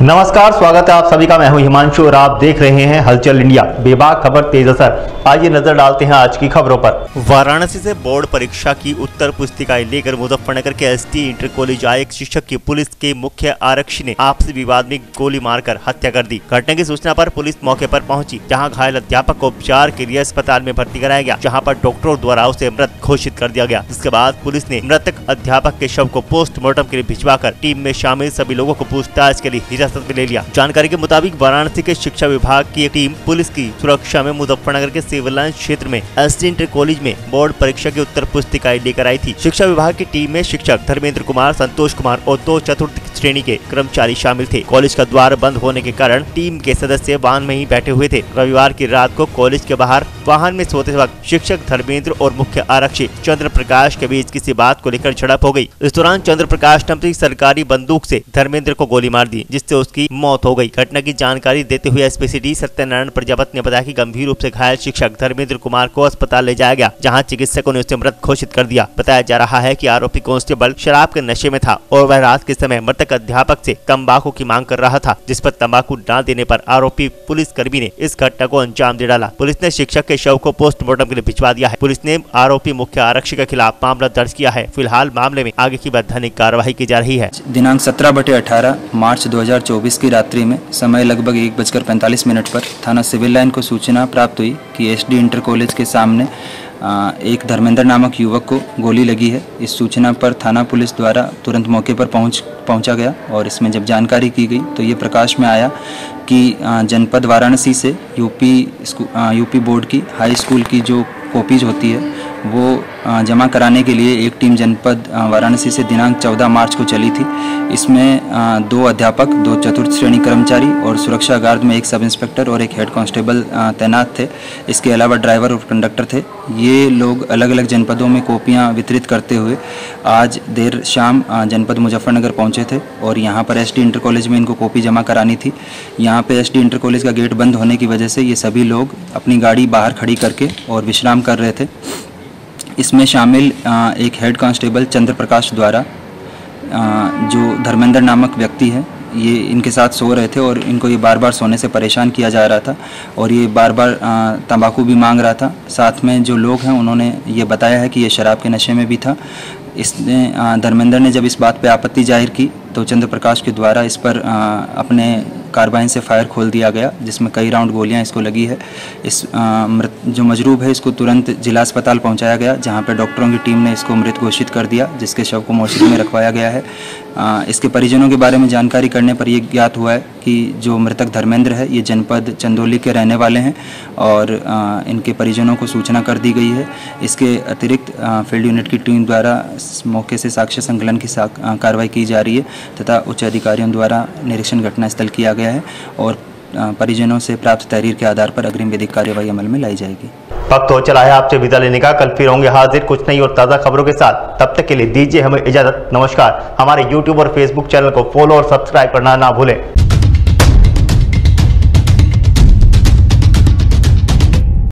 नमस्कार, स्वागत है आप सभी का। मैं हूं हिमांशु और आप देख रहे हैं हलचल इंडिया। बेबाक खबर तेज असर। आइए नजर डालते हैं आज की खबरों पर। वाराणसी से बोर्ड परीक्षा की उत्तर पुस्तिकाएं लेकर मुजफ्फरनगर के एसडी इंटर कॉलेज आए एक शिक्षक की पुलिस के मुख्य आरक्षी ने आपसी विवाद में गोली मारकर हत्या कर दी। घटना की सूचना पर पुलिस मौके पर पहुंची, जहां घायल अध्यापक को उपचार के लिए अस्पताल में भर्ती कराया गया, जहां पर डॉक्टरों द्वारा उसे मृत घोषित कर दिया गया। जिसके बाद पुलिस ने मृतक अध्यापक के शव को पोस्टमार्टम के लिए भिजवाकर टीम में शामिल सभी लोगों को पूछताछ के लिए हिरासत में ले लिया। जानकारी के मुताबिक वाराणसी के शिक्षा विभाग की एक टीम पुलिस की सुरक्षा में मुजफ्फरनगर के सिविल लाइन क्षेत्र में एसडी इंटर कॉलेज में बोर्ड परीक्षा की उत्तर पुस्तिकाएं लेकर आई थी। शिक्षा विभाग की टीम में शिक्षक धर्मेंद्र कुमार, संतोष कुमार और 2 चतुर्थ श्रेणी के कर्मचारी शामिल थे। कॉलेज का द्वार बंद होने के कारण टीम के सदस्य वाहन में ही बैठे हुए थे। रविवार की रात को कॉलेज के बाहर वाहन में सोते वक्त शिक्षक धर्मेंद्र और मुख्य आरक्षी चंद्र प्रकाश के बीच किसी बात को लेकर झड़प हो गई। इस दौरान चंद्र प्रकाश ने अपनी सरकारी बंदूक से धर्मेंद्र को गोली मार दी, जिससे उसकी मौत हो गई। घटना की जानकारी देते हुए एसपी सिटी सत्यनारायण प्रजापति ने बताया कि गंभीर रूप से घायल शिक्षक धर्मेंद्र कुमार को अस्पताल ले जाया गया, जहां चिकित्सकों ने उसे मृत घोषित कर दिया। बताया जा रहा है कि आरोपी कांस्टेबल शराब के नशे में था और वह रात के समय मृतक अध्यापक से तंबाकू की मांग कर रहा था, जिस पर तंबाकू न देने पर आरोपी पुलिसकर्मी ने इस घटना को अंजाम दे डाला। पुलिस ने शिक्षक के शव को पोस्टमार्टम के लिए भिजवा दिया है। पुलिस ने आरोपी मुख्य आरक्षी के खिलाफ मामला दर्ज किया है। फिलहाल मामले में आगे की वैधानिक कार्रवाई की जा रही है। दिनांक 17/18 मार्च 2024 की रात्रि में समय लगभग 1:45 पर थाना सिविल लाइन को सूचना प्राप्त हुई कि एसडी इंटर कॉलेज के सामने एक धर्मेंद्र नामक युवक को गोली लगी है। इस सूचना पर थाना पुलिस द्वारा तुरंत मौके पर पहुंचा गया और इसमें जब जानकारी की गई तो ये प्रकाश में आया कि जनपद वाराणसी से यूपी बोर्ड की हाई स्कूल की जो कॉपीज होती है वो जमा कराने के लिए एक टीम जनपद वाराणसी से दिनांक 14 मार्च को चली थी। इसमें 2 अध्यापक, 2 चतुर्थ श्रेणी कर्मचारी और सुरक्षा गार्ड में एक सब इंस्पेक्टर और एक हेड कांस्टेबल तैनात थे। इसके अलावा ड्राइवर और कंडक्टर थे। ये लोग अलग अलग जनपदों में कॉपियां वितरित करते हुए आज देर शाम जनपद मुजफ्फरनगर पहुंचे थे और यहाँ पर एसडी इंटर कॉलेज में इनको कॉपी जमा करानी थी। यहाँ पे एसडी इंटर कॉलेज का गेट बंद होने की वजह से ये सभी लोग अपनी गाड़ी बाहर खड़ी करके और विश्राम कर रहे थे। इसमें शामिल एक हेड कांस्टेबल चंद्र प्रकाश द्वारा जो धर्मेंद्र नामक व्यक्ति है, ये इनके साथ सो रहे थे और इनको ये बार बार सोने से परेशान किया जा रहा था और ये बार बार तंबाकू भी मांग रहा था। साथ में जो लोग हैं उन्होंने ये बताया है कि ये शराब के नशे में भी था। इसने धर्मेंद्र ने जब इस बात पे आपत्ति जाहिर की तो चंद्र प्रकाश के द्वारा इस पर अपने कार्बाइन से फायर खोल दिया गया, जिसमें कई राउंड गोलियां इसको लगी है। इस जो मजरूब है इसको तुरंत जिला अस्पताल पहुंचाया गया, जहां पर डॉक्टरों की टीम ने इसको मृत घोषित कर दिया, जिसके शव को मोर्चरी में रखवाया गया है। इसके परिजनों के बारे में जानकारी करने पर यह ज्ञात हुआ है कि जो मृतक धर्मेंद्र है ये जनपद चंदौली के रहने वाले हैं और इनके परिजनों को सूचना कर दी गई है। इसके अतिरिक्त फील्ड यूनिट की टीम द्वारा मौके से साक्ष्य संकलन की कार्रवाई की जा रही है तथा उच्च अधिकारियों द्वारा निरीक्षण घटनास्थल किया गया है और परिजनों से प्राप्त तहरीर के आधार पर अग्रिम विधिक कार्रवाई अमल में लाई जाएगी। वक्त हो चला है आपसे विदा लेने का। कल फिर होंगे हाजिर कुछ नई और ताज़ा खबरों के साथ। तब तक के लिए दीजिए हमें इजाजत। नमस्कार। हमारे YouTube और Facebook चैनल को फॉलो और सब्सक्राइब करना ना भूलें।